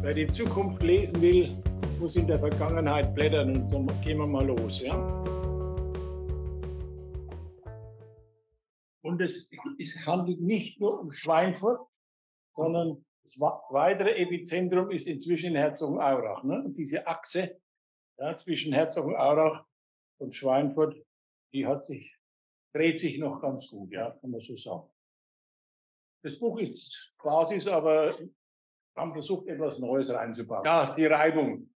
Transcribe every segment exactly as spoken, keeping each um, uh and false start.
Wer die Zukunft lesen will, muss in der Vergangenheit blättern und dann gehen wir mal los. Ja? Und es, es handelt nicht nur um Schweinfurt, sondern das weitere Epizentrum ist inzwischen in Herzogenaurach. Ne? Und diese Achse ja, zwischen Herzogenaurach und Schweinfurt, die hat sich, dreht sich noch ganz gut, ja, kann man so sagen. Das Buch ist Basis, aber wir haben versucht, etwas Neues reinzubauen. Ja, die Reibung.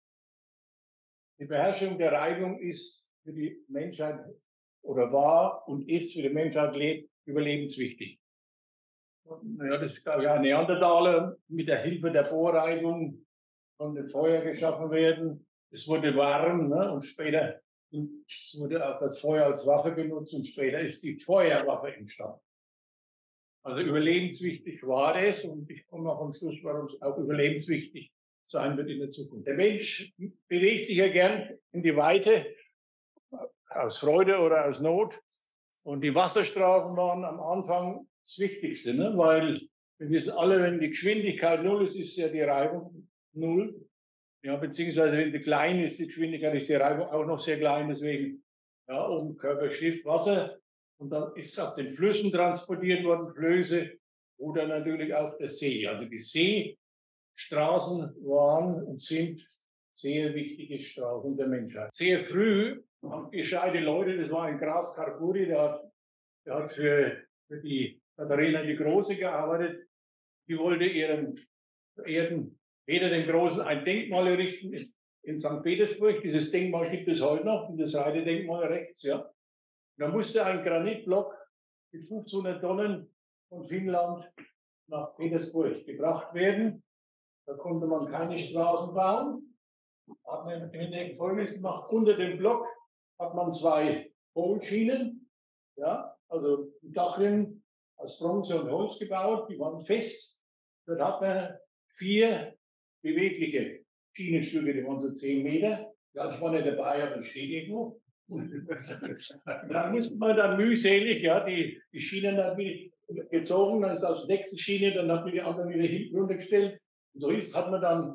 Die Beherrschung der Reibung ist für die Menschheit oder war und ist für die Menschheit überlebenswichtig. Ja, das gab ja Neandertaler mit der Hilfe der Bohrreibung konnte Feuer geschaffen werden. Es wurde warm, ne? Und später wurde auch das Feuer als Waffe genutzt und später ist die Feuerwaffe entstanden. Also überlebenswichtig war es und ich komme auch am Schluss, warum es auch überlebenswichtig sein wird in der Zukunft. Der Mensch bewegt sich ja gern in die Weite, aus Freude oder aus Not. Und die Wasserstraßen waren am Anfang das Wichtigste, ne? Weil wir wissen alle, wenn die Geschwindigkeit null ist, ist ja die Reibung null. Ja, beziehungsweise wenn sie klein ist, die Geschwindigkeit, ist die Reibung auch noch sehr klein. Deswegen, ja, um Körper, Schiff, Wasser. Und dann ist es auf den Flüssen transportiert worden, Flöße oder natürlich auf der See. Also die Seestraßen waren und sind sehr wichtige Straßen der Menschheit. Sehr früh haben gescheite Leute, das war ein Graf Carpuri, der hat, der hat für, für die Katharina die Große gearbeitet. Die wollte ihren verehrten Peter den Großen ein Denkmal errichten in Sankt Petersburg. Dieses Denkmal gibt es heute noch, dieses Reidedenkmal rechts, ja. Da musste ein Granitblock mit fünfhundert Tonnen von Finnland nach Petersburg gebracht werden. Da konnte man keine Straßen bauen. Hat man im Endeffekt Folgendes gemacht: Unter dem Block hat man zwei Hohlschienen, ja, also Dachrinnen aus Bronze und Holz gebaut, die waren fest. Dort hat man vier bewegliche Schienenstücke, die waren so zehn Meter. Ja, ich war nicht dabei, aber das steht irgendwo. Da musste man dann mühselig, ja, die, die Schienen dann wieder gezogen, dann ist aus der nächsten Schiene, dann hat man die anderen wieder hinten runtergestellt. Und so ist, hat man dann,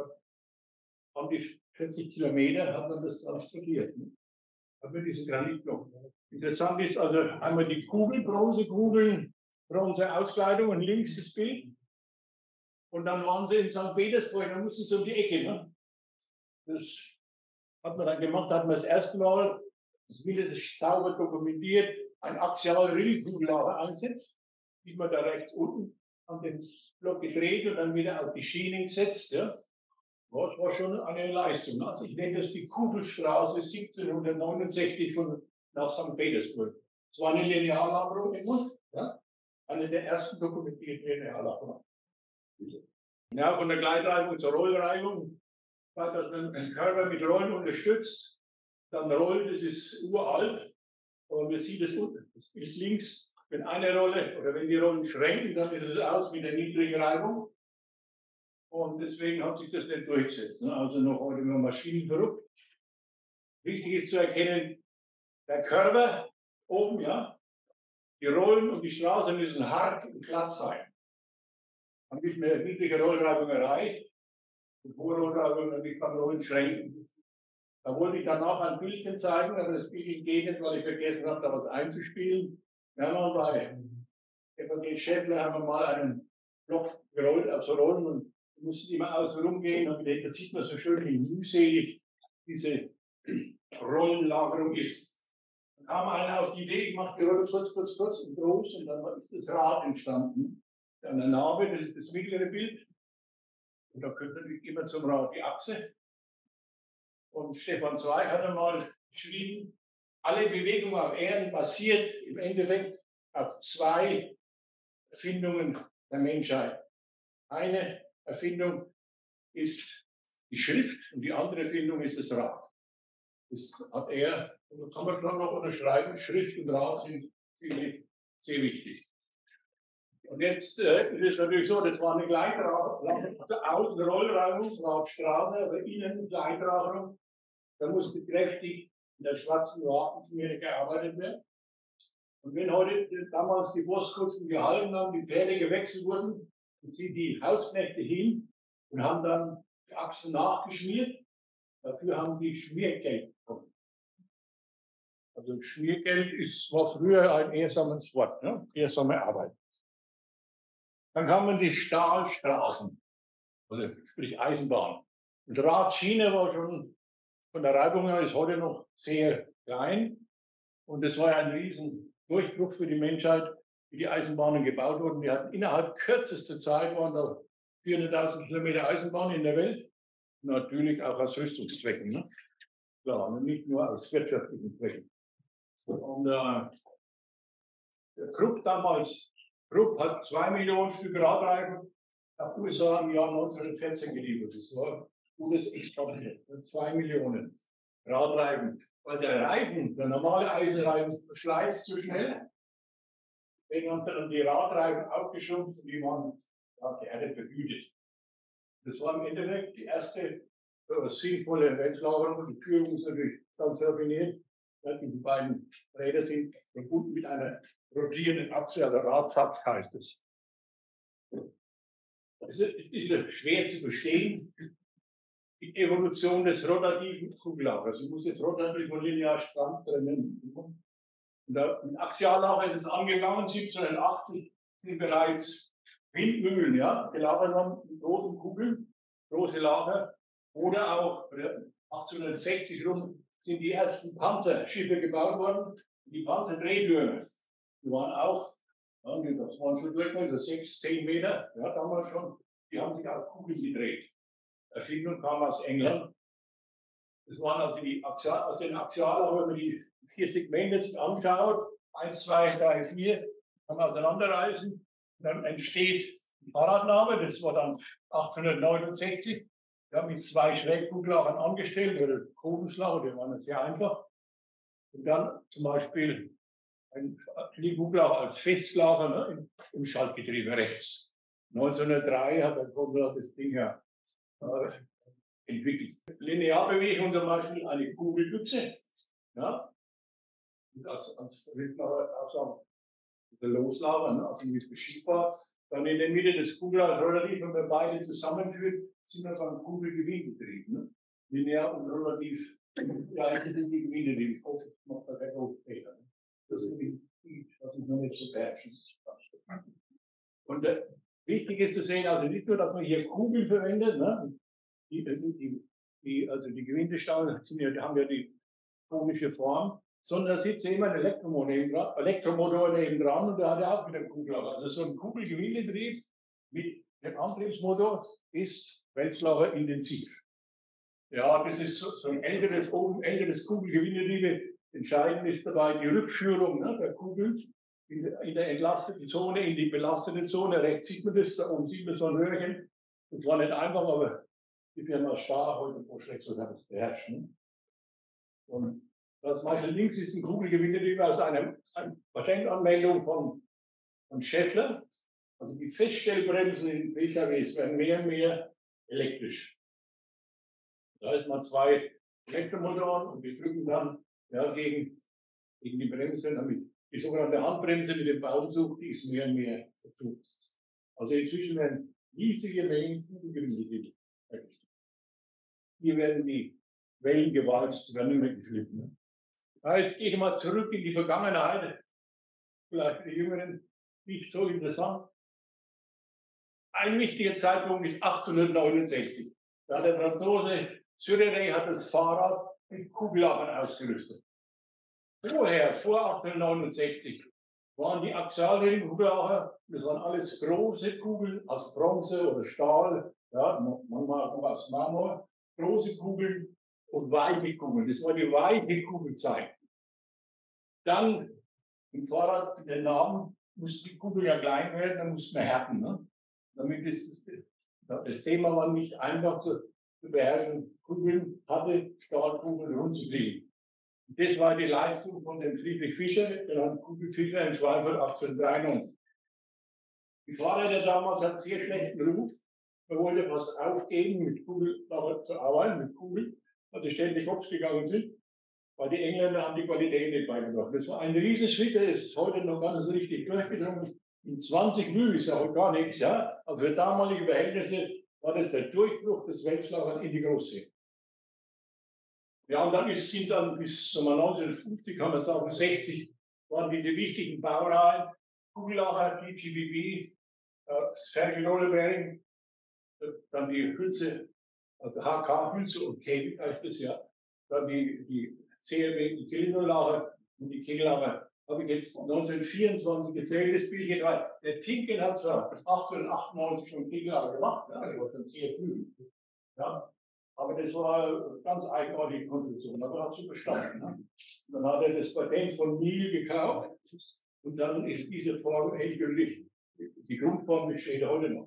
an die vierzig Kilometer, hat man das transportiert. Ne? Hat man diesen Granitblock. Interessant ist also einmal die Kugeln, Bronzekugeln, Bronzeauskleidung und links das Bild. Und dann waren sie in Sankt Petersburg, dann mussten sie um die Ecke. Ne? Das hat man dann gemacht, da hat man das erste Mal, das wird das sauber dokumentiert, ein Axial-Rillkugellager einsetzt, sieht man da rechts unten, an den Block gedreht und dann wieder auf die Schienen gesetzt. Ja. Das war schon eine Leistung. Also ich nenne das die Kugelstraße siebzehnhundertneunundsechzig von, nach Sankt Petersburg. Das war eine Lineallagerung immer, ja. Eine der ersten dokumentierten Lineallagerungen. Ja, von der Gleitreibung zur Rollreibung. Dass man einen Körper mit Rollen unterstützt, dann rollt, das ist uralt, aber man sieht es unten, das Bild links, wenn eine Rolle oder wenn die Rollen schränken, dann sieht es aus mit der niedrigen Reibung und deswegen hat sich das nicht durchgesetzt. Ne? Also noch heute nur Maschinen verrückt. Wichtig ist zu erkennen, der Körper oben, ja, die Rollen und die Straße müssen hart und glatt sein. Dann wird eine niedrige Rollreibung erreicht. Und Rollreibung und ich kann Rollen schränken. Da wollte ich danach ein Bildchen zeigen, aber das Bild geht nicht, weil ich vergessen habe, da was einzuspielen. Ja, mal bei F A G Schäffler haben wir mal einen Block gerollt auf so Rollen und mussten immer außen rumgehen. Und da sieht man so schön, wie mühselig diese Rollenlagerung ist. Dann kam einer auf die Idee, ich mache die Rolle kurz, kurz, kurz und groß und dann ist das Rad entstanden. Dann eine Narbe, das ist das mittlere Bild. Und da kommt natürlich immer zum Rad die Achse. Und Stefan Zweig hat einmal geschrieben, alle Bewegungen auf Erden basiert im Endeffekt auf zwei Erfindungen der Menschheit. Eine Erfindung ist die Schrift und die andere Erfindung ist das Rad. Das hat er, und da kann man schon noch unterschreiben, Schrift und Rad sind ziemlich sehr wichtig. Und jetzt äh, ist es natürlich so, das war eine Gleitreibung, also außen Rollreibung, Radstraße, aber innen Gleitreibung. Da musste kräftig in der schwarzen Wagenschmiere gearbeitet werden. Und wenn heute damals die Postkutzen gehalten haben, die Pferde gewechselt wurden, dann sind die Hausknechte hin und haben dann die Achsen nachgeschmiert. Dafür haben die Schmiergeld bekommen. Also Schmiergeld ist, war früher ein ehrsames Wort, ne? Ehrsame Arbeit. Dann kamen die Stahlstraßen, also sprich Eisenbahn. Und Drahtschiene war schon von der Reibung her ist heute noch sehr klein. Und das war ja ein riesen Durchbruch für die Menschheit, wie die Eisenbahnen gebaut wurden. Wir hatten innerhalb kürzester Zeit waren da vierhunderttausend Kilometer Eisenbahn in der Welt. Natürlich auch aus Rüstungszwecken. Ne? Klar, und nicht nur aus wirtschaftlichen Zwecken. Und äh, der Krupp damals, Krupp hat zwei Millionen Stück Radreifen nach U S A im Jahr neunzehnhundertvierzehn geliefert. Das war ein gutes Export. Zwei Millionen Radreifen. Weil der Reifen, der normale Eisenreifen, verschleißt zu schnell. Deswegen haben dann die Radreifen aufgeschrumpft und die waren ja, geerdet vergütet. Das war im Endeffekt die erste äh, sinnvolle Wälzlagerung. Die Führung ist natürlich ganz raffiniert. Ja, die beiden Räder sind verbunden mit einer rotierenden Achse, also Radsatz heißt es. Es ist, ist schwer zu verstehen, die Evolution des rotativen Kugellagers. Ich muss jetzt rotativ und linear stramm trennen. Und der Axiallager ist es angegangen, siebzehnhundertachtzig sind bereits Windmühlen, ja, gelagert worden mit großen Kugeln, große Lager. Oder auch achtzehnhundertsechzig rum sind die ersten Panzerschiffe gebaut worden. Die Panzerdrehtürme, die waren auch, ja, das waren schon Durchmesser, sechs, zehn Meter, ja, damals schon, die haben sich auf Kugeln gedreht. Erfindung kam aus England. Das waren also die Axial, aus den Axiallager, wenn man die vier Segmente sich anschaut, eins, zwei, drei, vier, kann man auseinanderreißen. Dann entsteht die Fahrradnabe, das war dann achtzehnhundertneunundsechzig. Wir haben mit zwei Schrägkuglagern angestellt, oder Kugelslager, die waren sehr einfach. Und dann zum Beispiel ein Kugelager als Festlager, ne, im, im Schaltgetriebe rechts. neunzehnhundertdrei hat der Konrad das Ding ja äh, entwickelt. Linearbewegung zum Beispiel eine Kugelbüchse. Ja, und als, als auch sagen, Loslager, ne, also nicht beschiebbar. Dann in der Mitte des Kugelagers relativ, wenn wir beide zusammenführen, sind wir beim Kugelgewinnbetrieb. Ne? Linear und relativ gleiche Gewinnbetrieb. Ich hoffe, ich mache da kein Hochfächer. Das ist die, was ich noch nicht so beherrschen. Und äh, wichtig ist zu sehen, also nicht nur, dass man hier Kugeln verwendet, ne? die, die, die, also die Gewindestangen ja, haben ja die komische Form, sondern da sitzt immer ein Elektromotor nebendran, Elektromotor nebendran und der hat ja auch wieder einen Kugellager. Also so ein Kugelgewindetrieb mit dem Antriebsmotor ist Wälzlager intensiv. Ja, das ist so, so ein älteres, älteres Kugelgewindetrieb. Entscheidend ist dabei die Rückführung, ne, der Kugel in, in der entlasteten Zone, in die belastete Zone. Rechts sieht man das, da oben sieht man so ein Röhrchen. Das war nicht einfach, aber die Firma Spar heute pro Schreck sogar das beherrschen. Und das meiste links ist ein Kugelgewindetrieb aus einer, einer Patentanmeldung von, von Schaeffler. Also die Feststellbremsen in P K Ws werden mehr und mehr elektrisch. Da ist man zwei Elektromotoren und die drücken dann ja, gegen, gegen die Bremse, damit die sogenannte Handbremse mit dem Baumzug, die ist mehr und mehr versucht. Also inzwischen werden riesige Mengen Kugelgewindetrieb hergestellt. Hier werden die Wellen gewalzt, werden nicht mehr geschliffen. Ja, jetzt gehe ich mal zurück in die Vergangenheit. Vielleicht für die Jüngeren nicht so interessant. Ein wichtiger Zeitpunkt ist achtzehnhundertneunundsechzig. Da der Franzose Syrerey hat das Fahrrad mit Kugellagern ausgerüstet. Vorher, vor achtzehnhundertneunundsechzig, waren die Axialring-Kugellager, das waren alles große Kugeln aus Bronze oder Stahl, ja, manchmal auch aus Marmor, große Kugeln und weiche Kugeln. Das war die weiche Kugelzeit. Dann im Fahrrad, in den Namen, musste die Kugel ja klein werden, dann musste man härten. Ne? Damit ist das, das Thema war nicht einfach zu, zu beherrschen. Kugeln hatte Stahlkugeln rund zu kriegen. Das war die Leistung von dem Friedrich Fischer, der Kugel Fischer in Schweinfurt achtzehnhundertdreiundneunzig. Die Fahrräder damals hatten sehr schlechten Ruf. Man wollte fast aufgeben, mit Kugel zu arbeiten, mit Kugeln, weil sie ständig hops gegangen sind, weil die Engländer haben die Qualität nicht beigebracht. Das war ein Riesenschritt, der ist heute noch gar nicht so richtig durchgedrungen. In zwanzig Mühe ist ja heute gar nichts, ja. Aber für damalige Verhältnisse war das der Durchbruch des Wälzlachers in die Großsee. Ja, und dann ist, sind dann bis so neunzehnhundertfünfzig, kann man sagen, sechzig, waren diese wichtigen Baureihen, Kugellacher, D G B B, äh, Sergei Rollbearing, äh, dann die Hülse, also H K, Hülse und Käfig heißt das ja, dann die, die C L W, die Zylinderlacher und die Kegellacher. Habe ich jetzt neunzehnhundertvierundzwanzig gezählt, das Bild hier rein. Der Tinken hat zwar achtzehnhundertachtundneunzig schon Kegellacher gemacht, ja, der war dann sehr früh. Ja. Aber das war eine ganz eigenartige Konstruktion, aber hat sie bestanden. Ne? Dann hat er das Patent von Miel gekauft und dann ist diese Form endgültig. Die Grundform besteht heute noch.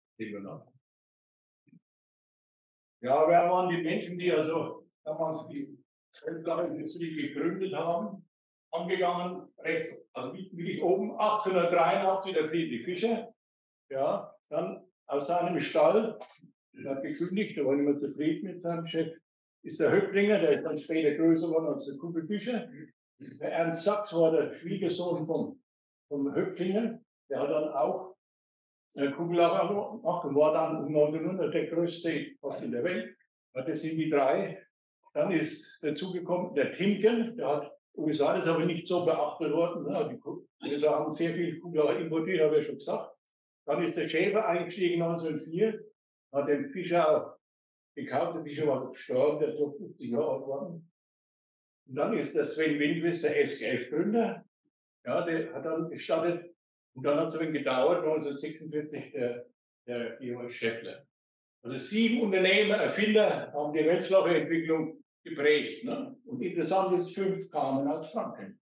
Ja, wer waren die Menschen, die also damals die Feldblattindustrie gegründet haben? Angegangen, rechts, also wie ich oben, achtzehnhundertdreiundachtzig der Friedrich Fischer, ja, dann aus seinem Stall. Er hat gekündigt, er war nicht mehr zufrieden mit seinem Chef. Ist der Höpflinger, der ist dann später größer geworden als der Kugelfischer. Der Ernst Sachs war der Schwiegersohn vom, vom Höpflinger. Der hat dann auch äh, Kugellacher gemacht und war dann um neunzehnhundert der größte fast in der Welt. Das sind die drei. Dann ist dazugekommen der Timken, der hat U S A, das ist aber nicht so beachtet worden. Ne? Die U S A haben sehr viel Kugellacher importiert, habe ich ja schon gesagt. Dann ist der Schäfer eingestiegen neunzehnhundertvier. Hat den Fischer gekauft, der Fischer war gestorben, der ist so fünfzig Jahre alt geworden. Und dann ist der Sven Windwist, der S G F-Gründer, ja, der hat dann gestartet. Und dann hat es ein wenig gedauert, neunzehnhundertsechsundvierzig der, der Georg Scheffler. Also sieben Unternehmer, Erfinder haben die Wälzlacher-Entwicklung geprägt. Ne? Und interessant ist, fünf kamen aus Franken.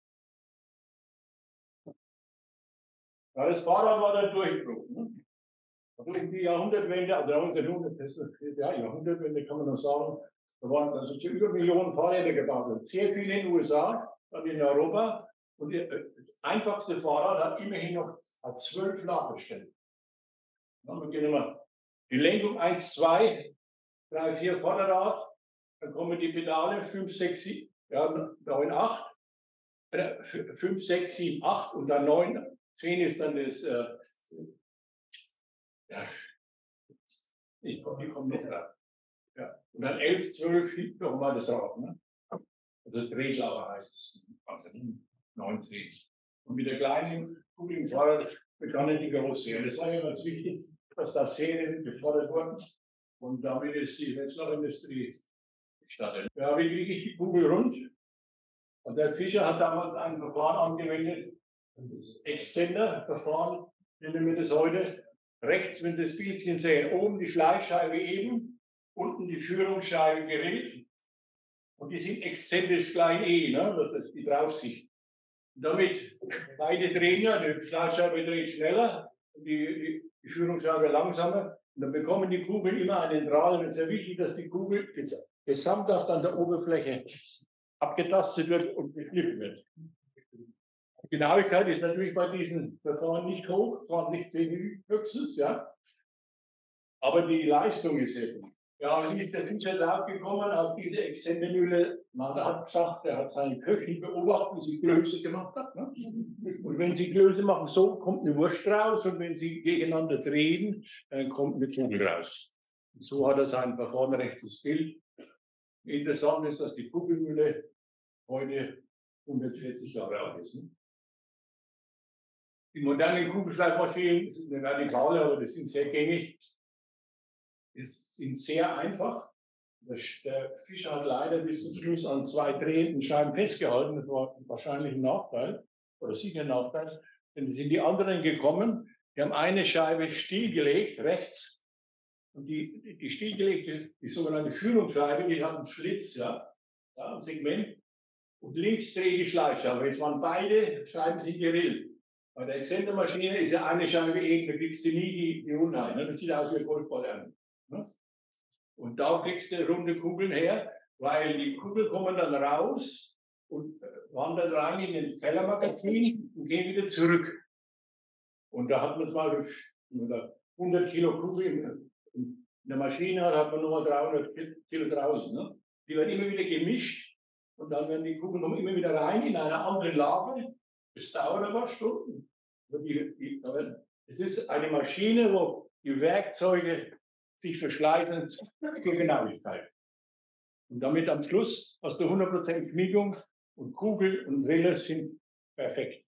Ja, das Fahrrad war der Durchbruch. Ne? Also in die Jahrhundertwende, also neunzehnhundert, das ist, ja, Jahrhundertwende kann man noch sagen, da waren also über Millionen Fahrräder gebaut worden. Sehr viele in den U S A, dann in Europa. Und das einfachste Fahrrad hat immerhin noch hat zwölf Ladestellen. Dann gehen wir die Lenkung eins, zwei, drei, vier Vorderrad, dann kommen die Pedale fünf, sechs, sieben, ja, neun, acht, fünf, sechs, sieben, acht und dann neun, zehn ist dann das. Äh, Ja, ich komme komm nicht drauf. Ja. Und dann elf, zwölf hinten nochmal das Rad. Ne? Also Drehklappe heißt es. Also neunzehn. Und mit der kleinen Kugel Fahrrad begannen die große. Und es war ja ganz wichtig, dass da Serien gefordert wurden. Und damit ist die Wälzlacher-Industrie gestartet. Ja, wie kriege ich die Kugel rund? Und der Fischer hat damals ein Verfahren angewendet, das Exzender-Verfahren, nennen wir das heute. Rechts, wenn Sie das Bildchen sehen, oben die Schleifscheibe eben, unten die Führungsscheibe gerillt. Und die sind exzentrisch klein E, ne? Das ist die Draufsicht. Und damit beide drehen ja, die Schleifscheibe dreht schneller und die, die, die Führungsscheibe langsamer. Und dann bekommen die Kugeln immer einen Draht. Und es ist sehr wichtig, dass die Kugel gesamthaft an der Oberfläche abgetastet wird und geschliffen wird. Die Genauigkeit ist natürlich bei diesen Verfahren nicht hoch, zwanzig Zentimeter höchstens, ja. Aber die Leistung ist sehr gut. Ja, wie ist der Fischer drauf gekommen auf diese Exzendermühle? Man hat gesagt, er hat seine Köchin beobachtet, wie sie Klöße gemacht hat. Ne? Und wenn sie Klöße machen, so kommt eine Wurst raus, und wenn sie gegeneinander drehen, dann kommt eine Kugel raus. Und so hat er sein Verfahren rechtes Bild. Interessant ist, dass die Kugelmühle heute hundertvierzig Jahre alt ist. Ne? Die modernen Kugelschleifmaschinen sind eine radikale, aber die sind sehr gängig. Die sind sehr einfach. Der Fischer hat leider bis zum Schluss an zwei drehenden Scheiben festgehalten. Das war wahrscheinlich ein Nachteil, oder sicher ein Nachteil. Denn sind die anderen gekommen, die haben eine Scheibe stillgelegt, rechts. Und die, die stillgelegte, die sogenannte Führungsscheibe, die hat einen Schlitz, ja, ja ein Segment. Und links dreht die Schleifscheibe. Jetzt waren beide Scheiben sind gerillt. Bei der Exzentermaschine ist ja eine Scheibe eben, da kriegst du nie die, die Rundheit. Ne? Das sieht aus wie ein Golfball. Ne? Und da kriegst du runde Kugeln her, weil die Kugeln kommen dann raus und wandern rein in das Tellermagazin und gehen wieder zurück. Und da hat man es mal hundert Kilo Kugeln in der Maschine, hat, hat man nur dreihundert Kilo draußen. Ne? Die werden immer wieder gemischt und dann werden die Kugeln kommen immer wieder rein in eine andere Lage. Das dauert aber Stunden. Die, die, es ist eine Maschine, wo die Werkzeuge sich verschleißen zur Genauigkeit. Und damit am Schluss hast du hundert Prozent Kniegung und Kugel und Rille sind perfekt.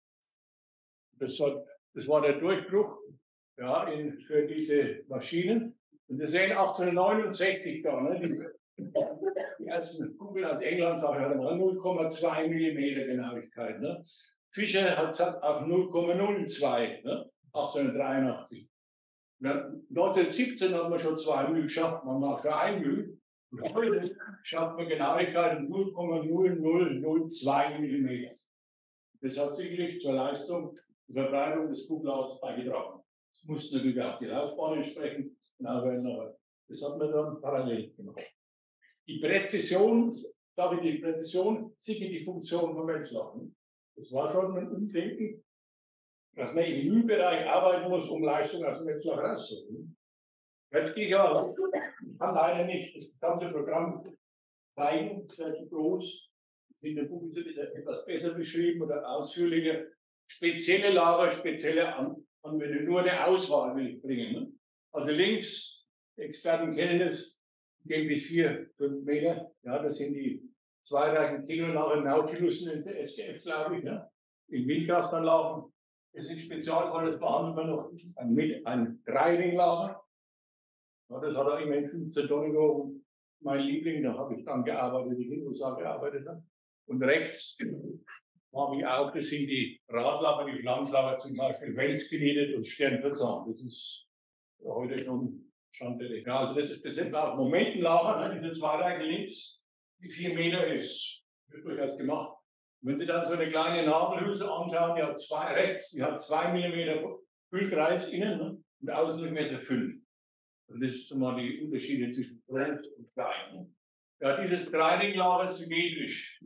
Das, hat, das war der Durchbruch, ja, in, für diese Maschinen. Und wir sehen achtzehnhundertneunundsechzig da, ne, die, die ersten Kugeln aus England hatten null Komma zwei Millimeter Genauigkeit. Ne. Fischer hat es auf null Komma null zwei, ne, achtzehnhundertdreiundachtzig. neunzehnhundertsiebzehn hat man schon zwei Mühe geschafft, man macht schon ein Mühe. Und heute schafft man Genauigkeit in null Komma null null null zwei Millimeter. Das hat sicherlich zur Leistung der Verbreitung des Kugelhauses beigetragen. Es musste natürlich auch die Laufbahn entsprechend genau werden, aber das hat man dann parallel gemacht. Die Präzision, da die Präzision sichert die Funktion von Wetzlachen. Das war schon ein Umdenken, dass man im Mühbereich arbeiten muss, um Leistung aus dem Wetzlar rauszuholen. Jetzt gehe ich aber, ich kann leider nicht das gesamte Programm zeigen, das wäre zu groß. Das ist in der Buch etwas besser beschrieben oder ausführlicher. Spezielle Lager, spezielle Anwendungen, nur eine Auswahl will ich bringen. Ne? Also links, Experten kennen das, gehen bis vier, fünf Meter. Ja, das sind die zweireichen Kilolager Nautilusen in der S G F, glaube ich. Ne? In Windkraftanlagen. Das ist Spezialfall, das behandelt man noch ein, ein Dreiringlager. Ja, das hat auch immerhin fünfzehn Tonnen gewogen. Mein Liebling, da habe ich dann gearbeitet, die in den U S A gearbeitet habe. Und rechts habe ich auch, das sind die Radlager, die Flammlager, zum Beispiel Welsgeniedet und Sternverzahn. Das ist heute schon standardisiert. Ja, also das ist das nennt auch Momentenlager, ne, diese zwei Reihen links, die vier Meter ist, wird durchaus gemacht. Wenn Sie dann so eine kleine Nabelhülse anschauen, die hat zwei rechts, die hat zwei Millimeter Füllkreis innen, ne, und Außendurchmesser fünf. Und das sind mal die Unterschiede zwischen groß und klein. Ja, dieses Dreiringlager ist symmetrisch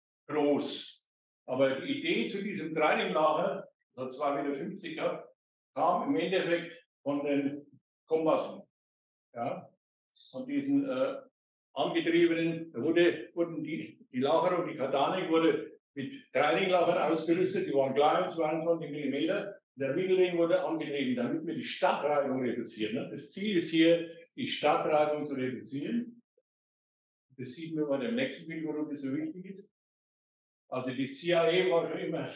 groß. Aber die Idee zu diesem Dreiringlager, das zwei Meter fünfzig hat, kam im Endeffekt von den Kompassen. Ja, von diesen äh, angetriebenen, da wurde, wurden die, die Lager und die Kardanik wurde mit Dreiringlagern ausgerüstet, die waren klein, zweiundzwanzig Millimeter. Der Mittelring wurde angetrieben, damit wir die Stadtreibung reduzieren. Ne? Das Ziel ist hier, die Stadtreibung zu reduzieren. Das sieht man bei dem nächsten Bild, warum das so wichtig ist. Also die C I A war schon immer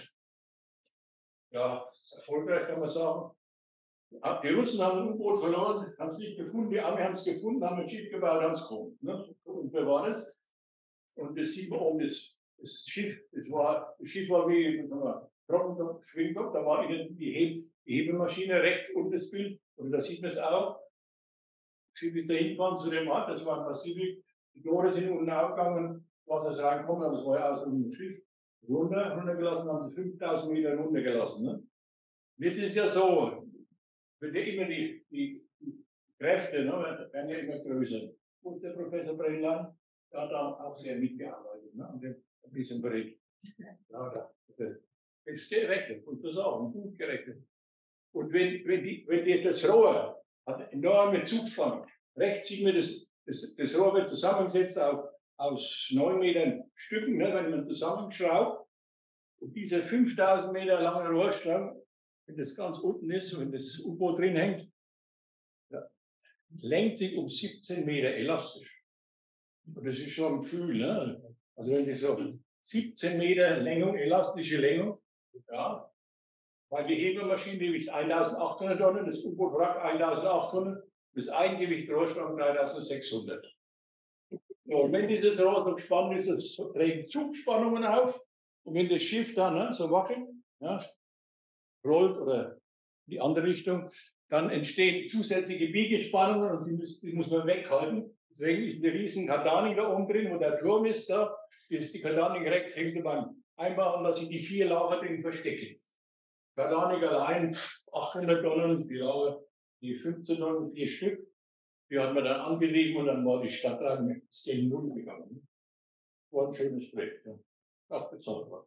ja, erfolgreich, kann man sagen. Die Russen haben ein U-Boot verloren, haben es nicht gefunden, die Amis haben es gefunden, haben ein Schiff gebaut, haben es gefunden. Ne? Und wer war das? Und das sieht man oben, das, das Schiff, das, war, das Schiff war wie ein Trockenschwingkopf, da war ihnen die, Heb, die Hebelmaschine rechts unten das Bild, und da sieht man es auch. Das Schiff ist da hingefahren zu dem Ort, das war ein Pazifik, die Tore sind unten aufgegangen, Wasser ist reingekommen, das war ja aus dem Schiff runter, runtergelassen, haben sie fünftausend Meter runtergelassen. Ne? Jetzt ist ja so, wird ja immer die, die, die Kräfte, ne, werden ja immer größer. Und der Professor Brennan, der hat da auch sehr mitgearbeitet, ne, und ein bisschen berichtet. Ja, da, das ist gerechnet, und das auch, gut gerechnet. Und wenn, wenn, die, wenn die, das Rohr hat enorme Zugspannung, rechts sieht man, das, das, das Rohr wird zusammengesetzt auf, aus neun Metern Stücken, ne, wenn man zusammenschraubt. Und dieser fünftausend Meter lange Rohrstrang, wenn das ganz unten ist, wenn das U-Boot drin hängt, ja, lenkt sich um siebzehn Meter elastisch. Und das ist schon ein Gefühl, ne? Also wenn Sie so siebzehn Meter Längung, elastische Längung, ja, weil die Hebelmaschine wiegt eintausendachthundert Tonnen, das U-Boot Wrack eintausendachthundert, das Eigengewicht Rohrstrang dreitausendsechshundert. So, und wenn dieses Rohr so gespannt ist, das trägt Zugspannungen auf, und wenn das Schiff dann ne, so wackelt, ja, rollt oder in die andere Richtung, dann entstehen zusätzliche Biegespannungen, und die muss, die muss man weghalten. Deswegen ist eine riesen Kardanik da oben drin, wo der Turm ist, da ist die Kardanik rechts, hängt beim Einbauen, dass sich die vier Lager drin verstecken. Kardanik allein achthundert Tonnen, die Lager, die fünfzehn Tonnen, vier Stück, die hat man dann angetrieben, und dann war die Stadt gegen Null gegangen. War ein schönes Projekt, ja. Auch bezahlt worden.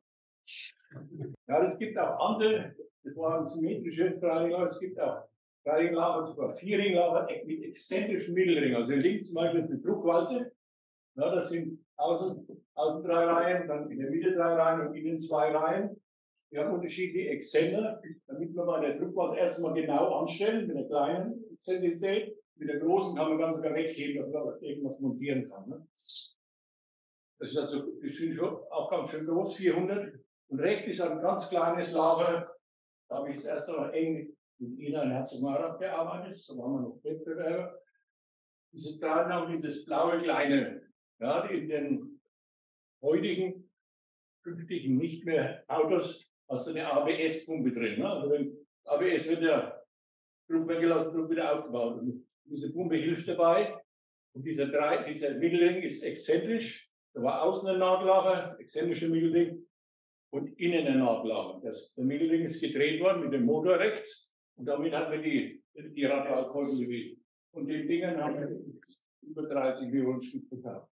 Ja, es gibt auch andere, das waren symmetrische Dreiringlager, es gibt auch Dreiringlager, sogar Vierringlager mit exzentrischen Mittelringen. Also links zum Beispiel eine Druckwalze, ja, das sind außen, außen drei Reihen, dann in der Mitte drei Reihen und innen zwei Reihen. Wir haben unterschiedliche Exzenter, damit wir bei der Druckwalze erstmal genau anstellen, mit einer kleinen Exzentrizität. Mit der großen kann man ganz sogar wegheben, dass man irgendwas montieren kann. Ne? Das ist also, die sind schon auch ganz schön groß, vierhundert. Und rechts ist ein ganz kleines Lager. Da habe ich das erste Mal eng mit Ina in Herzogenaurach gearbeitet. Da waren wir noch Wettbewerber. Diese Daten haben dieses blaue kleine, ja, in den heutigen, künftigen nicht mehr Autos, hast du eine A B S-Pumpe drin. Ne? Also wenn A B S wird ja Druck weggelassen, Druck wieder aufgebaut. Und diese Pumpe hilft dabei. Und dieser, drei, dieser Mittelring ist exzentrisch. Da war außen ein Nahtlager, exzentrischer Mittelring, und innen ein Nahtlager. Das, der Mittelring ist gedreht worden mit dem Motor rechts. Und damit haben wir die, die Radialkolben bewegt. Und den Dingern haben wir über dreißig Millionen Stück verkauft.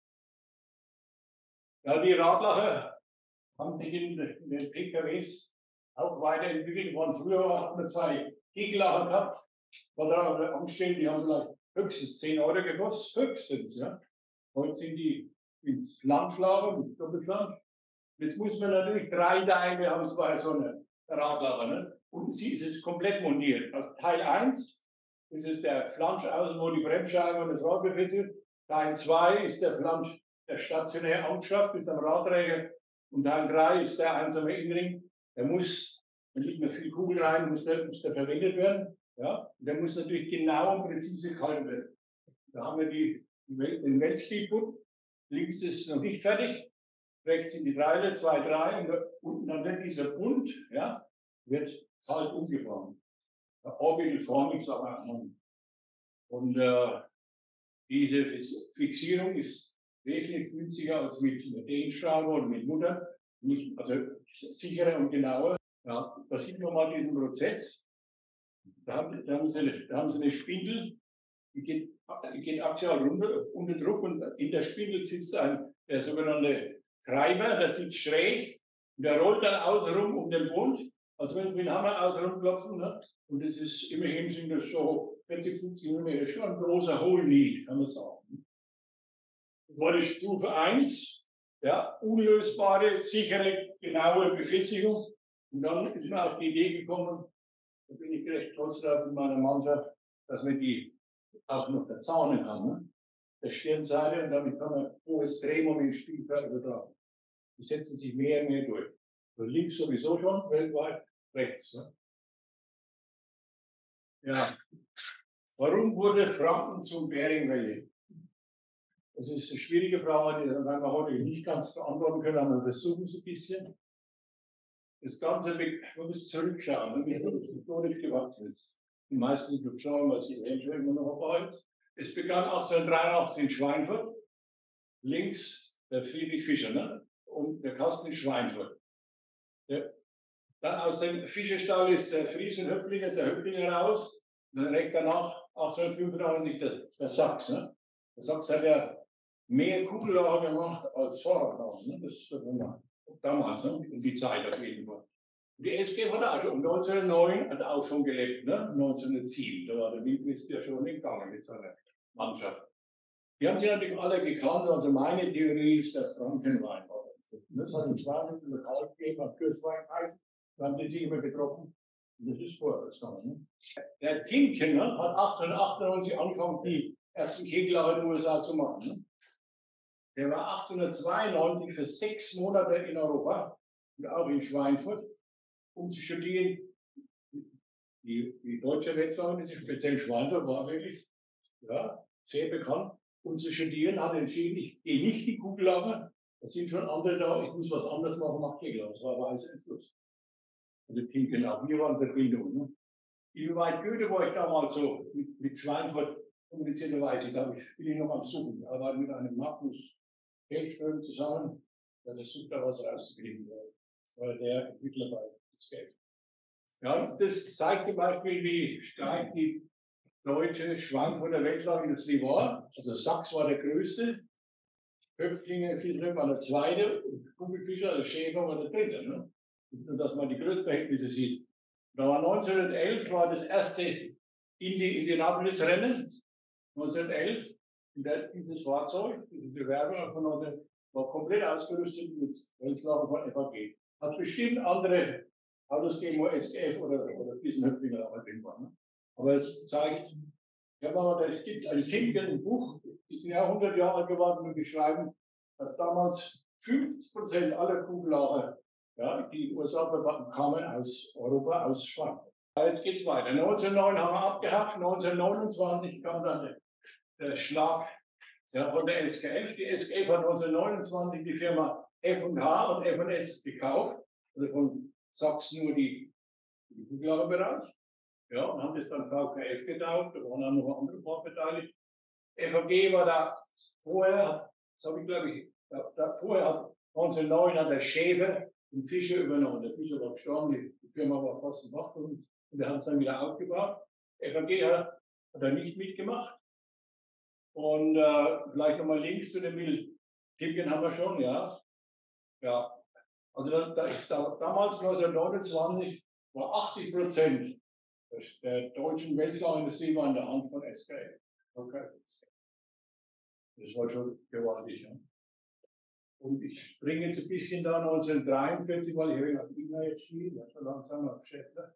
Ja, die Radlager haben sich in, in den P K Ws auch weiterentwickelt. Waren früher hat man zwei Kegellager gehabt, war da angestellt, die haben vielleicht höchstens zehn Euro gekostet, höchstens. Ja. Heute sind die ins Flanschlager, mit Doppelflansch. Jetzt muss man natürlich drei Teile haben, bei so einer Radlager. Ne? Und sie ist es komplett montiert. Also Teil eins, das ist der Flansch außen, wo die Bremsscheibe und das Rad befestigt. Teil zwei ist der Flansch, der stationär angeschafft ist am Radträger. Und Teil drei ist der einsame Innenring. Der muss, da liegt noch viel Kugel rein, muss der, muss der verwendet werden. Ja? Und der muss natürlich genau und präzise gehalten werden. Da haben wir die, den Weltstilbund. Links ist noch nicht fertig. Rechts sind die Teile, zwei, drei. Und unten dann wird dieser Bund, ja, wird kalt umgeformt. Orbitalforming, sagt man. Und äh, diese Fixierung ist wesentlich günstiger als mit Dehnschrauber oder mit Mutter. Nicht, also sicherer und genauer. Ja, da sieht man mal diesen Prozess. Da haben, da haben, sie, da haben sie eine Spindel, die geht, die geht axial runter, unter Druck, und in der Spindel sitzt ein, der sogenannte Treiber, der sitzt schräg, und der rollt dann außenrum um den Bund, als wenn wir mit dem Hammer außenrum klopfen. Ne? Und das ist, immerhin sind das so vierzig, fünfzig Millimeter, schon ein großer Hohlnied, kann man sagen. Das war die Stufe eins, ja, unlösbare, sichere, genaue Befestigung. Und dann ist man auf die Idee gekommen, da bin ich recht stolz drauf in meiner Mannschaft, dass man die auch noch verzahnen kann. Ne? Der Stirnseite, und damit kann man hohes Drehmoment Spielfeld übertragen. Die setzen sich mehr und mehr durch. So links sowieso schon, weltweit, rechts. Ne? Ja. Warum wurde Franken zum Bering Valley? Das ist eine schwierige Frage, die werden wir heute nicht ganz beantworten können, aber wir versuchen es ein bisschen. Das Ganze, man muss zurückschauen, wie das historisch gewachsen ist. Die meisten schon schauen, was die Menschen immer noch dabei ist. Es begann achtzehnhundertdreiundachtzig in Schweinfurt. Links der Friedrich Fischer, ne? Und der Kasten in Schweinfurt. Der, dann aus dem Fischerstall ist der Fries und Höflinger, der Höflinger raus. Und dann direkt danach, achtzehnhundertfünfundneunzig, der, der Sachs. Ne? Der Sachs hat ja mehr Kugellager gemacht als Fahrradlager. Ne? Das ist damals, ne? In die Zeit auf jeden Fall. Und die S G hat auch schon, neunzehnhundertneun hat auch schon gelebt, ne? neunzehnhundertsieben. Da war der Wildwest ja schon gegangen mit seiner Mannschaft. Die haben sich natürlich alle gekannt, also meine Theorie ist, dass Frankenwein war. Das hat in Spanien ein Lokal gegeben, hat Kürzwein gekauft, dann haben die sich immer getroffen. Und das ist vorwärts gegangen. Ne? Der Timken, ne, hat achtzehnhundertachtundneunzig angefangen, die ersten Kegellager in den U S A zu machen. Ne? Der war achtzehnhundertzweiundneunzig für sechs Monate in Europa und auch in Schweinfurt, um zu studieren. Die, die deutsche Wetzlar, speziell Schweinfurt, war wirklich, ja, sehr bekannt. Um zu studieren, hat er entschieden, ich gehe nicht die Kugellager, es sind schon andere da, ich muss was anderes machen, mach Kegellager. Das war ein weiser Entschluss. Also Timken auch, wir waren der Bildung. Ne? Inwieweit Goethe war ich damals so mit, mit Schweinfurt komplizierterweise, da bin ich noch am Suchen. Ich arbeite mit einem Magnus Geldström zusammen, der versucht da was rauszukriegen. Das war der Entwickler bei Escape. Ja, das zeigt zum Beispiel, wie stark die deutsche Schweinfurter Wetzlarindustrie war. Also Sachs war der größte, Höflinge, Fischer war der zweite, Kugelfischer, also Schäfer war der dritte. Ne? Nur, dass man die Größenverhältnisse sieht. Da war neunzehnhundertelf war das erste Indianapolis-Rennen. neunzehnhundertelf. Und dieses Fahrzeug, diese Bewerbung von heute, war komplett ausgerüstet mit Wetzlar von F A G. Hat bestimmt andere Autos gegeben, wo S G F oder, oder Fliesenhöflinger auch drin waren. Ne? Aber es zeigt, Ja, aber es gibt ein Timken, ein Buch, die sind ja hundert Jahre geworden und die schreiben, dass damals fünfzig Prozent aller Kugellager, ja, die in den U S A bewachen, kamen aus Europa, aus Schweinfurt. Jetzt geht es weiter. neunzehnhundertneun haben wir abgehakt, neunzehnhundertneunundzwanzig kam dann der, der Schlag ja, von der S K F. Die S K F hat neunzehnhundertneunundzwanzig die Firma F und H und F und S gekauft, also von Sachsen nur die, die Kugellagerbereich. Ja, und haben das dann V K F getauft, da waren auch noch andere Paar beteiligt. F A G war da vorher, das habe ich glaube ich, da, da vorher hat neunzehnhundertneun hat der Schäfer den Fischer übernommen. Der Fischer war gestorben, die, die Firma war fast im Bach und der hat es dann wieder aufgebaut. F A G hat, hat er nicht mitgemacht. Und äh, vielleicht nochmal Links zu dem Bild. Timken haben wir schon, ja. Ja, also da, da ist da, damals neunzehnhundertneunundzwanzig war achtzig Prozent der deutschen Wälzerindustrie war in der Hand von S K F. Okay. Das war schon gewaltig. Ja. Und ich springe jetzt ein bisschen da neunzehnhundertdreiundvierzig, weil ich habe immer jetzt spiele, so langsam auf Schäffler.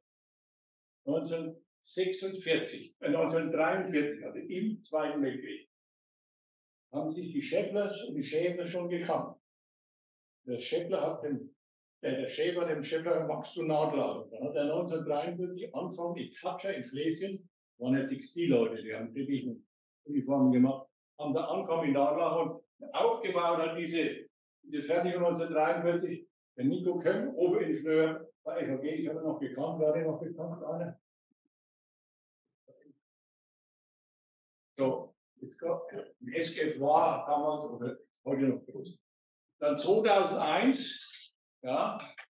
neunzehnhundertsechsundvierzig, äh, neunzehnhundertdreiundvierzig, also im Zweiten Weltkrieg, haben sich die Schäfflers und die Schäfer schon gekannt. Der Schäffler hat den Der Schäfer, dem Schäfer machst du Nahtlager. Dann hat er neunzehnhundertdreiundvierzig angefangen, die Klatscher in Schlesien, waren ja Textilleute, die haben die Uniformen gemacht, haben da angefangen in Nahtlager und aufgebaut hat diese, diese Fertigung neunzehnhundertdreiundvierzig, der Nico Kömm, Oberingenieur bei F A G, ich habe noch gekannt, war der noch bekannt, einer? So, jetzt kommt, S K F war damals, oder heute noch groß. Dann zweitausendeins, ja,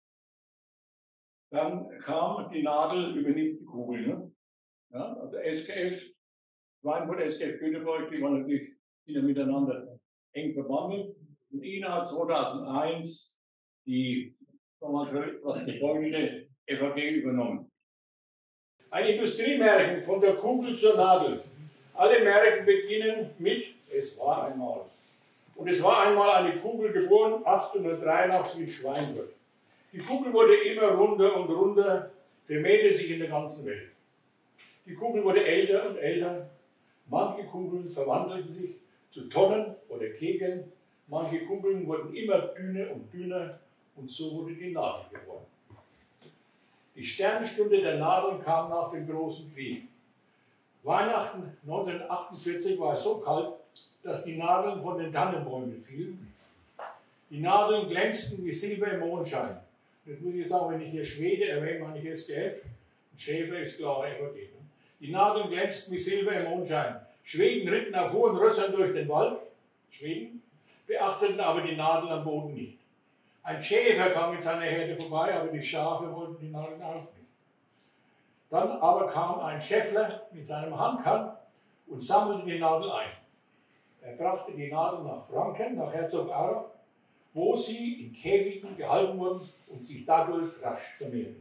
dann kam die Nadel, übernimmt die Kugel. Ne? Ja, also S K F, Schweinfurt, S K F Göteborg, die waren natürlich wieder miteinander eng verbandelt. Und I N A hat zweitausendeins die, nochmal schon etwas gebeugte F A G übernommen. Ein Industriemärchen von der Kugel zur Nadel. Alle Märchen beginnen mit Es war einmal. Und es war einmal eine Kugel geboren, achtzehnhundertdreiundachtzig in Schweinfurt. Die Kugel wurde immer runder und runder, vermehrte sich in der ganzen Welt. Die Kugel wurde älter und älter. Manche Kugeln verwandelten sich zu Tonnen oder Kegeln. Manche Kugeln wurden immer dünner und dünner und so wurde die Nadel geboren. Die Sternstunde der Nadeln kam nach dem Großen Krieg. Weihnachten neunzehnhundertachtundvierzig war es so kalt, dass die Nadeln von den Tannenbäumen fielen. Die Nadeln glänzten wie Silber im Mondschein. Jetzt muss ich sagen, wenn ich hier Schwede erwähne, meine ich S K F. Und Schäfer ist klar, F A G. Die Nadeln glänzten wie Silber im Mondschein. Schweden ritten auf hohen Rössern durch den Wald. Schweden beachteten aber die Nadeln am Boden nicht. Ein Schäfer kam mit seiner Herde vorbei, aber die Schafe wollten die Nadeln auch nicht. Dann aber kam ein Schäffler mit seinem Handkall und sammelte die Nadel ein. Er brachte die Nadel nach Franken, nach Herzogenaurach, wo sie in Käfigen gehalten wurden und sich dadurch rasch vermehrten.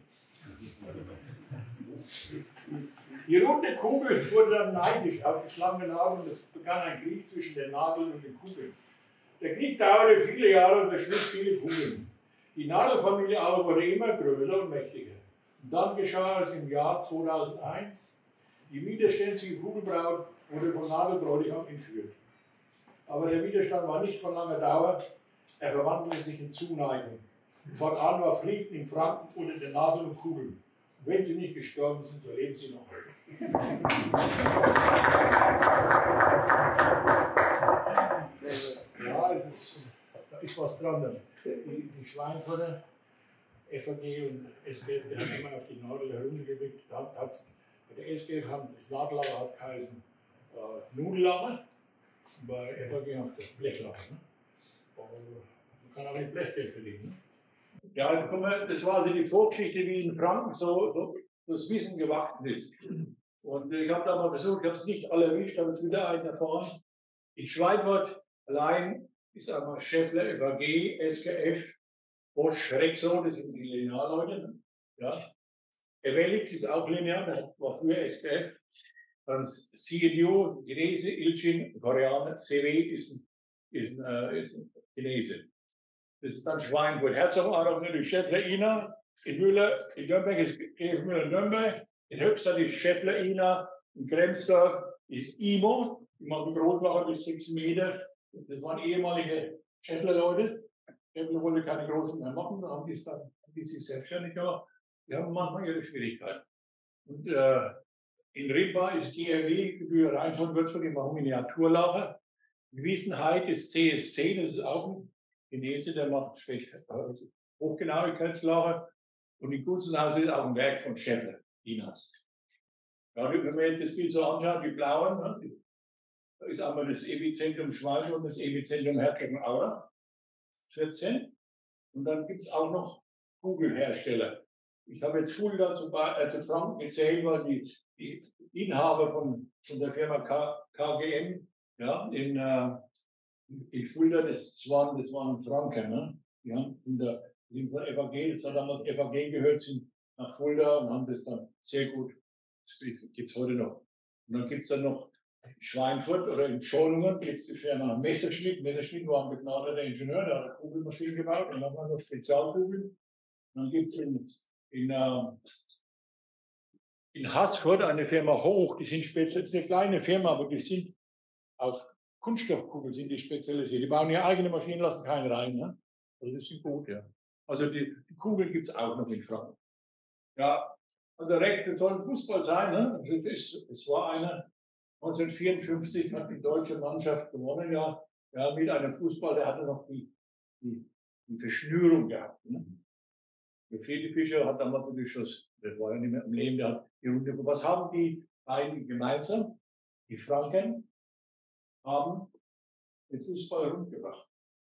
Die runde Kugel wurde dann neidisch auf die schlanke Nadel und es begann ein Krieg zwischen der Nadel und den Kugeln. Der Krieg dauerte viele Jahre und verschnitt viele Kugeln. Die Nadelfamilie aber wurde immer größer und mächtiger. Und dann geschah es im Jahr zweitausendeins. Die widerständige Kugelbraut wurde von Nadelbräutigam entführt. Aber der Widerstand war nicht von langer Dauer. Er verwandelte sich in Zuneigung. Fortan war Frieden in Franken unter den Nadeln und Kugeln. Und wenn sie nicht gestorben sind, so leben sie noch heute. Ja, es ist, da ist was dran. Die, die Schweinfurter, F A G und S K F, die haben immer auf die Nadel heruntergeblickt. Da hat, bei der S K F haben das Nadellager hat geheißen äh, Nudellager, bei F A G auf das Blechlager. Ne? Man kann auch nicht Blechgeld verdienen. Ne? Ja, also guck mal, das war also die Vorgeschichte, wie in Franken so, so das Wissen gewachsen ist. Und ich habe da mal versucht, ich habe es nicht alle erwischt, aber jetzt wieder einen erfahren. In Schweinfurt allein ist einmal Schäffler, F A G, S K F, Bosch, Rexo, das sind die Linearleute. Ne? Ja. Evelix ist auch linear, das war früher S K F. Dann C N U, Chinese, Ilchin, Koreaner, C W ist ein, ist ein, äh, ist ein Chinese. Das ist dann Schweinfurt. Herzogenaurach natürlich Schäffler, Ina. In Müller, in Nürnberg ist G F Müller Nürnberg. In Höxter ist Schäffler, Ina. In Kremsdorf ist I M O, die machen Großlager bis sechs Meter. Das waren ehemalige Schäffler-Leute. Schäffler wollte keine großen mehr machen, da haben die, dann, haben die sich selbstständig gemacht. Die haben manchmal ihre Schwierigkeiten. Und äh, in Ripa ist G R W, Gebühr Rheinfurt Würzburg, die machen Miniaturlager. In Wiesenheid ist C S C, das ist auch ein Chinese, der macht Hochgenauigkeitslager. Und in Gutzenhaus ist auch ein Werk von Schäffler, Chinas. Ja, wenn man jetzt das Bild so anschaut, die blauen, ne, da ist einmal das Epizentrum Schwalbe und das Epizentrum Herzogenaurach, vierzehn. Und dann gibt es auch noch Kugelhersteller. Ich habe jetzt Fulda zu, äh, zu Franken gezählt, weil die, die Inhaber von, von der Firma K, KGM ja, in, äh, in Fulda, das waren, das waren Franken. Ne? Die haben, sind da, sind von F A G, das hat damals F A G gehört, sind nach Fulda und haben das dann sehr gut, das gibt es heute noch. Und dann gibt es dann noch Schweinfurt oder in Schonungen gibt es die Firma Messerschmitt. Messerschmitt war ein begnadeter Ingenieur, der hat Kugelmaschinen gebaut und dann haben wir noch Spezialkugeln. Dann gibt es in, in, äh, in Haßfurt eine Firma Hoch, die sind speziell, eine kleine Firma, aber die sind auf Kunststoffkugeln sind die spezialisiert. Die bauen ihre eigene Maschinen, lassen keinen rein. Ne? Also das sind gut, ja. Also die, die Kugeln gibt es auch noch in Franken. Ja, also rechts, das soll ein Fußball sein. Ne? Es, es war einer. neunzehnhundertvierundfünfzig hat die deutsche Mannschaft gewonnen, ja, ja mit einem Fußball, der hatte noch die, die, die Verschnürung gehabt. Ne? Der Friedrich Fischer hat damals natürlich schon, der war ja nicht mehr im Leben, der hat die Runde. Was haben die beiden gemeinsam? Die Franken haben den Fußball rundgebracht.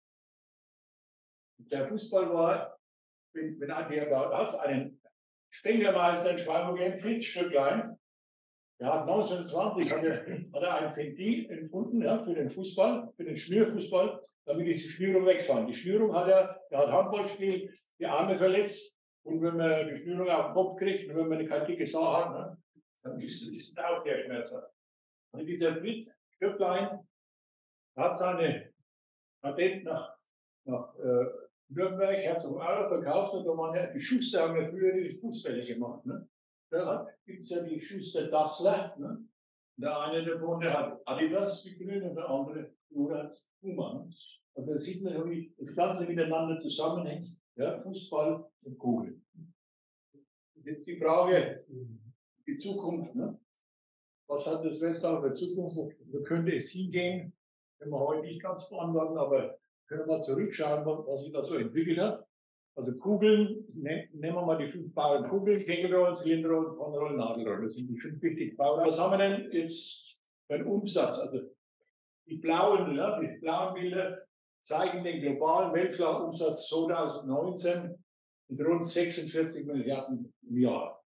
Der Fußball war, wenn, wenn ein, da hat es einen Stängermeister in Schwalbe gegeben, Fritz Stöcklein. Er hat neunzehnhundertzwanzig hat er, hat er ein Ventil entfunden, ja, für den Fußball, für den Schnürfußball, damit ist die Schnürung wegfahren. Die Schnürung hat er, er hat Handball gespielt, die Arme verletzt. Und wenn man die Schnürung auf den Kopf kriegt und wenn man keine dicke Sache hat, ne, dann ist es auch der schmerzhaft. Und dieser Fritz Stöcklein hat seine Patent nach, nach äh, Nürnberg, Herzogenaurach verkauft und da waren ja die Schuster, haben ja früher die Fußbälle gemacht. Ne? Da gibt es ja die Schuster Dassler. Ne? Der eine davon, der hat Adidas gegründet und der andere hat Puma. Ne? Und da sieht man, wie das Ganze miteinander zusammenhängt. Ja? Fußball und Kugel. Jetzt die Frage, die Zukunft. Ne? Was hat das Wetzlar für Zukunft? Wo könnte es hingehen? Können wir heute nicht ganz beantworten, aber können wir mal zurückschauen, was sich da so entwickelt hat. Also Kugeln, ne, nehmen wir mal die fünf Bauern Kugeln, Kegelrollen, Zylinderrollen, Konrollen, Nadelrollen. Das sind die fünf wichtigen Bauern. Was haben wir denn jetzt für einen Umsatz? Also die blauen, ja, die blauen Bilder zeigen den globalen Wetzlar-Umsatz zweitausendneunzehn mit rund sechsundvierzig Milliarden im Jahr.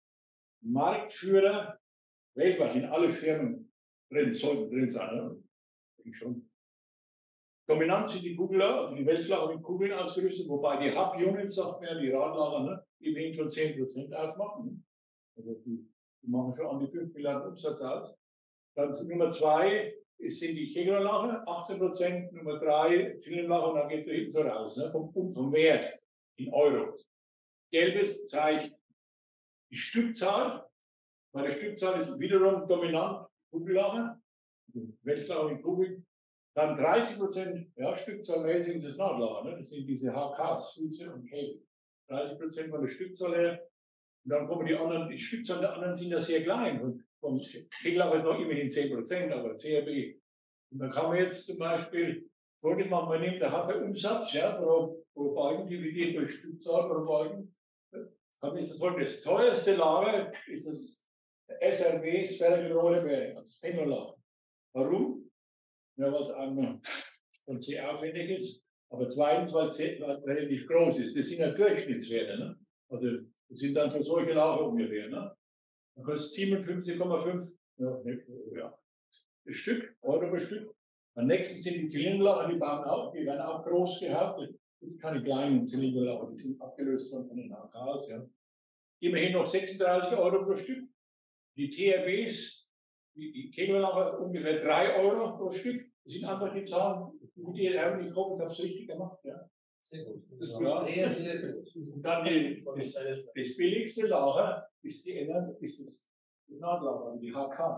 Marktführer, weltweit sind alle Firmen drin, sollten drin sein. Ne? Ich schon. Dominant sind die Kugler, also die Wetzlar mit Kugeln ausgerüstet, wobei die Hub-Unit-Software, die Radlager, ne, immerhin schon zehn Prozent ausmachen. Ne? Also die, die machen schon an die fünf Milliarden Umsatz aus. Dann Nummer zwei sind die Keglerlager, achtzehn Prozent, Nummer drei Zylinderlager und dann geht es hinten so raus, ne, vom, vom Wert in Euro. Gelbes zeigt die Stückzahl, bei der Stückzahl ist wiederum dominant Kugellager, Wetzlar mit Kugeln. Dann dreißig Prozent, ja, stückzahlmäßig ist das Nadellager, ne? Das sind diese H Ks, Füße und Käfig. dreißig Prozent von der Stückzahl her. Und dann kommen die anderen, die Stückzahl der anderen sind ja sehr klein. Und vom Kegellager ist noch immerhin zehn Prozent, aber C R B. Und dann kann man jetzt zum Beispiel, folgendes machen, man nimmt, da hat der Umsatz, ja, pro, pro Balken dividiert durch Stückzahl pro Balken. Dann ist folgendes: das teuerste Lager ist das S R B, Spherical Roller Bearing, das Penolager. Warum? Ja, weil es einmal von sehr aufwendig ist, aber zweitens, weil es relativ groß ist. Das sind ja Durchschnittswerte. Ne? Also, das sind dann für solche Lager ungefähr. Ne? Dann kostet siebenundfünfzig Komma fünf ja, ja, das Stück, Euro pro Stück. Am nächsten sind die Zylinderlager, die bauen auch, die werden auch groß gehabt. Das sind keine kleinen Zylinderlager, die sind abgelöst von den H Ks. Ja. Immerhin noch sechsunddreißig Euro pro Stück. Die T R Bs, die, die Kegellager ungefähr drei Euro pro Stück. Das sind einfach die Zahlen, die ihr haben. Ich hoffe, ich habe es richtig gemacht. Ja. Sehr gut. Das ja. Sehr, sehr gut. Und dann die, das, das billigste Lager ist, die, ist das Nadellager, die H K. Ne?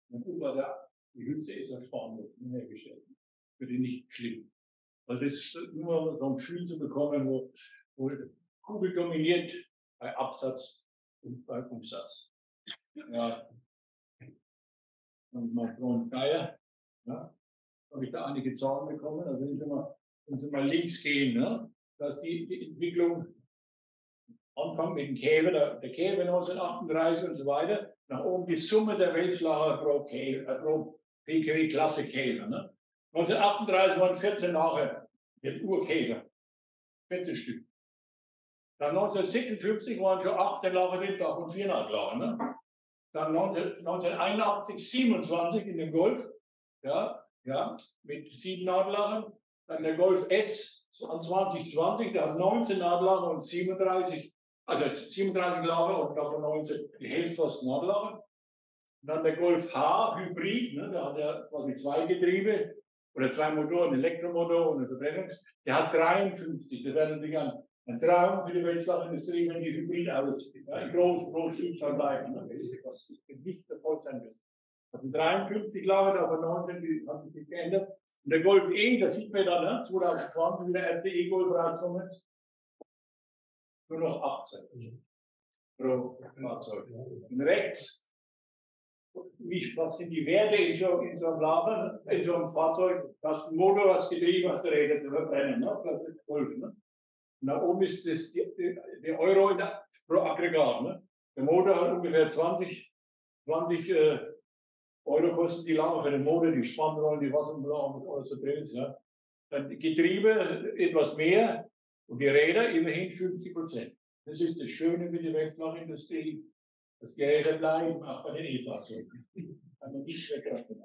Und über der, die Hülse ist aus Spanien hergestellt. Wird die nicht geschliffen. Also das ist nur so ein Gefühl zu bekommen, wo, wo Kugel dominiert bei Absatz und bei Umsatz. Ja. Und mein Freund Geier, ja, habe ich da einige Zahlen bekommen. Also wenn Sie mal, wenn Sie mal links gehen, ne, dass die, die Entwicklung anfängt mit dem Käfer, der, der Käfer neunzehnhundertachtunddreißig und so weiter, nach oben die Summe der Wälzlacher pro, Käfer, äh, pro P K W-Klasse Käfer. Ne. neunzehnhundertachtunddreißig waren vierzehn Lacher, der Urkäfer, vierzehn Stück. Dann neunzehnhundertsechsundfünfzig waren schon achtzehn Lacher Wildlach und viereinhalb Lacher. Ne. Dann neunzehnhunderteinundachtzig siebenundzwanzig in dem Golf, ja, ja, mit sieben Nadelachern. Dann der Golf S an zwanzig zwanzig, der hat neunzehn Nadellacher und siebenunddreißig, also siebenunddreißig Lacher und davon neunzehn, die Hälfte fast Nadellacher. Dann der Golf H, Hybrid, ne, der hat ja quasi zwei Getriebe oder zwei Motoren, ein Elektromotor und ein Verbrennungs. Der hat dreiundfünfzig, das wäre natürlich ein, ein Traum für die Wälzlachindustrie, wenn die Hybrid-Autos ja, in groß, groß Stückzahl bleiben, ne, was nicht der Fall sein wird. Also dreiundfünfzig Lager, aber neunzehn, die haben sich nicht geändert. Und der Golf E, das sieht man dann, ne, zwanzig zwanzig, wie der erste E-Golf rauskommt, nur noch achtzehn pro Fahrzeug. Und rechts, wie, was sind die Werte in so, in so einem Lager, in so einem Fahrzeug, das Motor, das Getriebe, das Räder zu verbrennen, ne, das ist Golf. Ne. Und da oben ist das die, die, die Euro in der, pro Aggregat. Ne. Der Motor hat ungefähr zwanzig, zwanzig äh, Euro kosten die Lager für den Motor, die Spannrollen, die Wasserbelag und alles so drin ist. Ja. Dann die Getriebe etwas mehr und die Räder immerhin fünfzig Prozent. Das ist das Schöne mit der Wälzlachindustrie. Das Geräte bleiben auch bei den E-Fahrzeugen. Kann man nicht wegrechnen.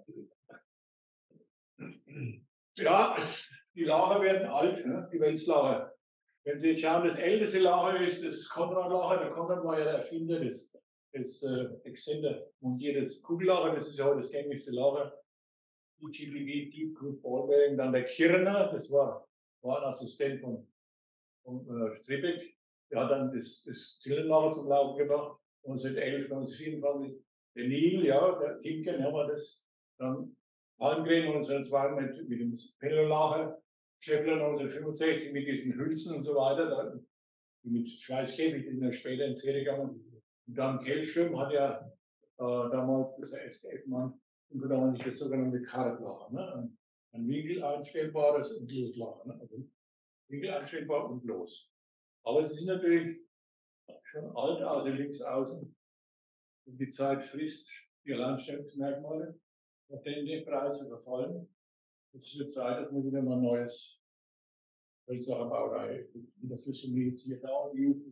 Ja, die Lager werden alt, ne? Die Wälzlacher. Wenn Sie jetzt schauen, das älteste Lager ist das Konrad-Lager. Der Konrad war ja der Erfinder des das äh, Exzender montiertes Kugellager, das ist ja heute das gängigste Lager. D G B G, Deep Groove Ball Bearing. Dann der Kirner, das war, war ein Assistent von, von äh, Stribbeck. Der hat dann das, das Zylinderlager zum Laufen gebracht. neunzehnhundertelf, neunzehnhundertvierundzwanzig. Der Nil, ja, der Tinken, haben wir das. Dann Palmgren neunzehnhundertzwei mit, mit dem Pellollager. Scheffler neunzehnhundertfünfundsechzig mit diesen Hülsen und so weiter. Da, mit Schweißkäfig, die sind dann später in Serie gegangen. Und dann Kelfschirm hat ja äh, damals das S D F-Mann und dann das sogenannte Kartlager, ne? Ein, ein Winkel einstellbares und Loslager, ne? Also Winkel einstellbar und los. Aber es ist natürlich schon alt, also links außen. Und die Zeit frisst die Alleinstellungsmerkmale, nachdem die Preise verfallen. Es wird Zeit, dass man wieder mal ein neues Wälzlacher Baureihe findet. Und das ist mir jetzt hier da die Jugend.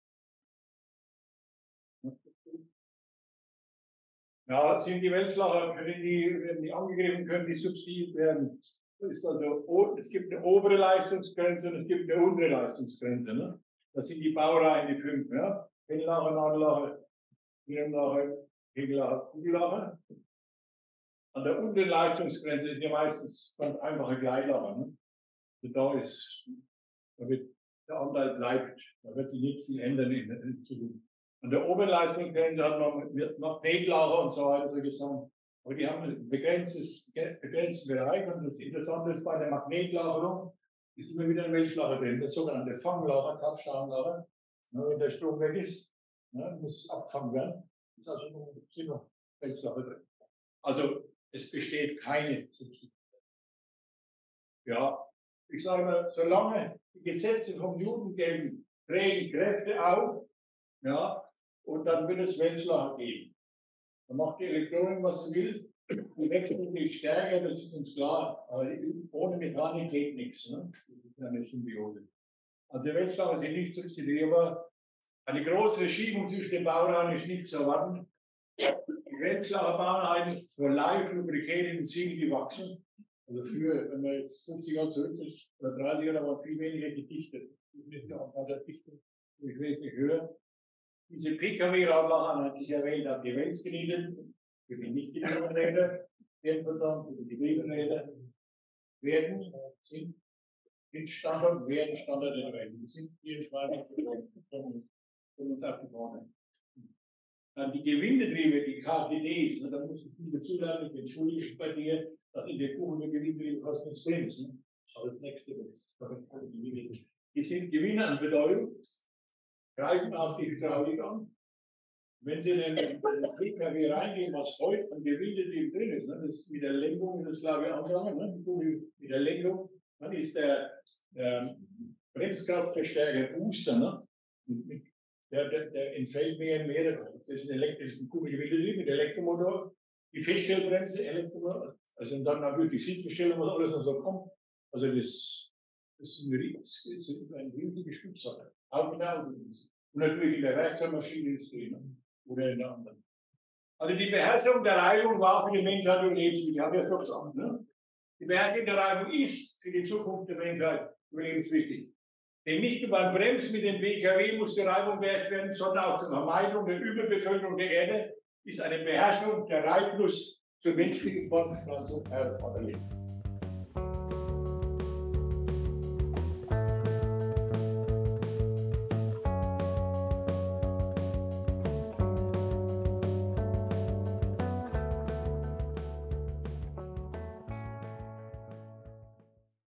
Ja, sind die Wälzlacher, können die, werden die angegriffen, können die substituiert werden. Das ist also, es gibt eine obere Leistungsgrenze und es gibt eine untere Leistungsgrenze. Ne? Das sind die Baureihen, die fünf. Ja? Pegellacher, Nadellacher, Firmenlacher, Pegellacher, Kugellacher. An der unteren Leistungsgrenze ist ja meistens ganz einfache Gleitlacher. Ne? Und da ist, da wird der Anteil bleibt, da wird sich nicht viel ändern in der Zukunft. An der Oberleistungsgrenze hat man Magnetlager und so weiter so gesagt. Aber die haben einen begrenztes, begrenzten Bereich. Und das Interessante ist bei der Magnetlagerung, ist immer wieder ein Wälzlacher drin, das sogenannte Fanglager, Kapstahnlager. Wenn der Strom weg ist, ne, muss abgefangen werden. Ist also noch Wälzlacher drin. Also es besteht keine Substitution. Ja, ich sage mal, solange die Gesetze vom Newton gelten, drehen Kräfte auf, ja, und dann wird es Wälzlacher geben. Dann macht die Elektronik, was sie will. Die wechseln die Stärke, das ist uns klar. Aber ohne Mechanik geht nichts. Ne? Das ist eine Symbiose. Also die Wälzlacher sind nicht substituierbar. Eine große Verschiebung zwischen den Baureihen ist nicht zu erwarten. Die Wälzlacher Baureihen von live lubricated und Ziegel gewachsen. Also früher, wenn man jetzt fünfzig Jahre zurück ist, oder dreißig Jahre, war viel weniger gedichtet. Wesentlich höher. Diese P K W-Radlacher, die ich erwähnt habe, die Wälzgeräte, für die nicht getriebenen Räder, werden verdammt, für die getriebenen werden, sind, sind Standard, werden Standard in der Welt. Die sind hier in Schweiz, von uns auf die Vorne. Dann die Gewindetriebe, die K G Ds, ne, da muss ich viele zulernen, ich entschuldige mich bei dir, dass in der Kuchen der Gewindetriebe fast nichts drin ist. Ne? Aber das nächste ist, die sind Gewinner an Bedeutung, greifen auch die Hydraulik an. Wenn Sie in den P K W reingehen, was heute von Gewindetrieben drin ist, ne, das ist mit der Lenkung, das glaube ich anfangen, ne, mit der Lenkung, dann ist der, der Bremskraftverstärker Booster, ne, mit, Der, der, der entfällt mehr und mehr. Das ist ein elektrisches Kugelgewindetrieb mit Elektromotor, die Feststellbremse, Elektromotor, also und dann natürlich die Sitzverstellung, was alles noch so kommt. Also das, das ist eine, das ist eine riesige Stützsache. Auch mit Auto. Und natürlich in der Werkzeugmaschine ist drin oder in der anderen. Also die Beherrschung der Reibung war für die Menschheit überlebenswichtig. Ich habe ja schon gesagt. Ne? Die Beherrschung der Reibung ist für die Zukunft der Menschheit überlebenswichtig. Denn nicht nur beim Bremsen mit dem P K W muss die Reibung beherrscht werden, sondern auch zur Vermeidung der Überbevölkerung der Erde ist eine Beherrschung der Reiblust zur menschlichen Fortpflanzung erforderlich.